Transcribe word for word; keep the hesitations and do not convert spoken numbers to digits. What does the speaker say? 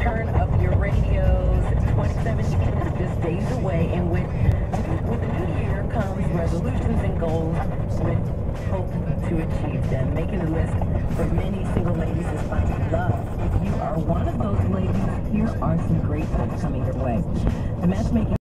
turn up your radios. twenty seventeen is just days away, and with, with the new year comes resolutions and goals with hope to achieve them. Making the list for many single ladies is finding love. If you are one of those ladies, here are some great tips coming your way. The matchmaking